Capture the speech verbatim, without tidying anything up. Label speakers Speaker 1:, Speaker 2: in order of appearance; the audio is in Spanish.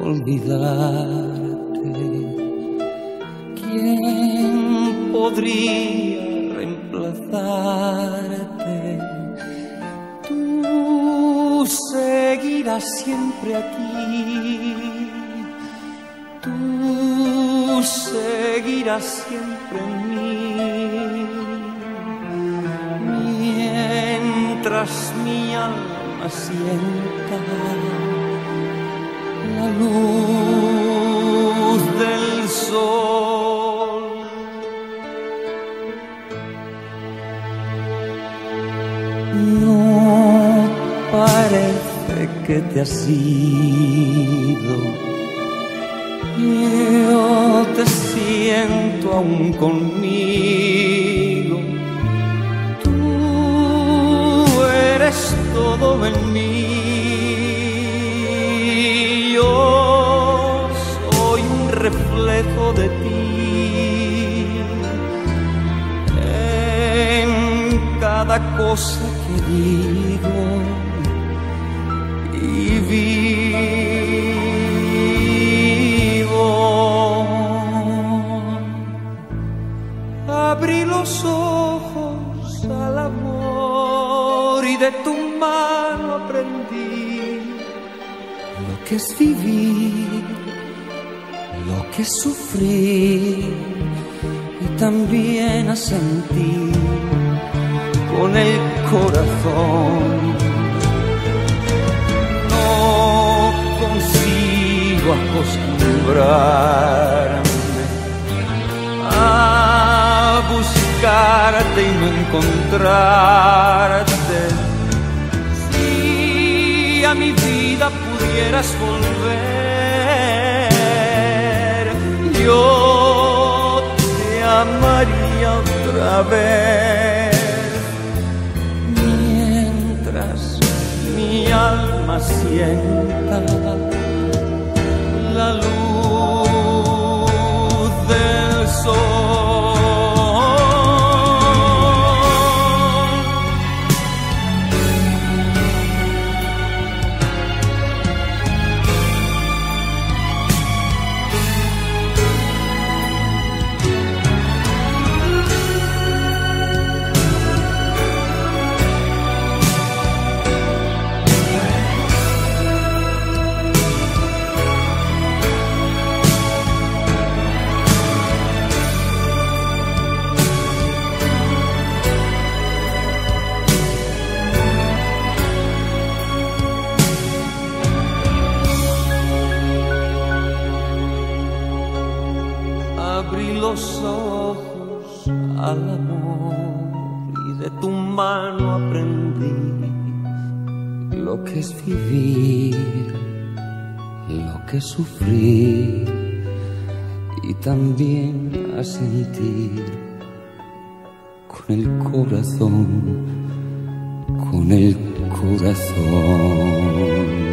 Speaker 1: olvidarte. ¿Quién podría reemplazarte? Tú seguirás siempre aquí, tú seguirás siempre en mí, mientras mi alma sienta la luz del sol. No parece que te has ido, yo te siento aún conmigo. Tú eres todo en mí. Yo soy un reflejo de ti en cada cosa que digo y vivo. Abrí los ojos al amor y de tu mano aprendí lo que es vivir, lo que es sufrir y también a sentir con el corazón. No consigo acostumbrarme a buscarte y no encontrarte. Si a mi vida pudieras volver, yo te amaría otra vez, mientras mi alma sienta la luz del sol. Abrí los ojos al amor y de tu mano aprendí lo que es vivir, lo que es sufrir y también a sentir con el corazón, con el corazón.